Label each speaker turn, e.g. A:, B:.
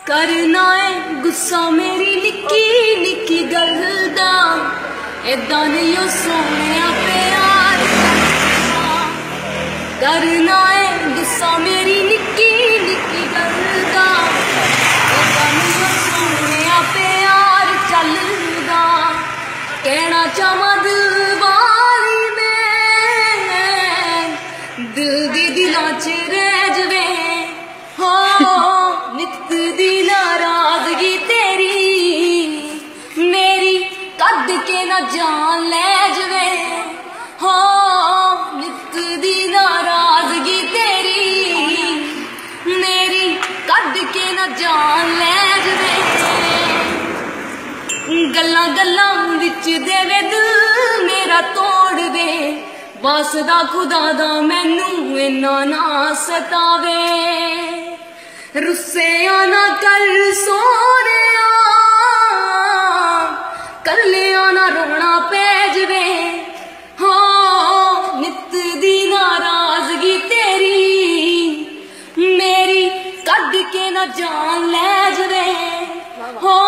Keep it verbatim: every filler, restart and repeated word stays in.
A: करना है गुस्सा मेरी निक्की निक्की गल दा, ऐदां नहीं ओ सोहणिया प्यार करना है गुस्सा मेरी निक्की निक्की गल दा, ऐदां नहीं ओ सोहणिया प्यार चलदा। कहना चाहवां दिल वाली मैं, दिल दी दिलां च रह जवे हो नित दी नाराजगी तेरी मेरी कद के ना जान ले जवे हो नित दी नाराजगी तेरी मेरी कद के ना जान ले जवे। गल्लां गल्लां विच देवे दिल मेरा तोड़ दे, वासदा खुदा दा मैनू इन्ना ना सतावे। रुस्से आना कर सोनिया कल्ले आना रोना पै जवे हो नित दी नाराजगी तेरी मेरी कद के ना जान ले जवे हो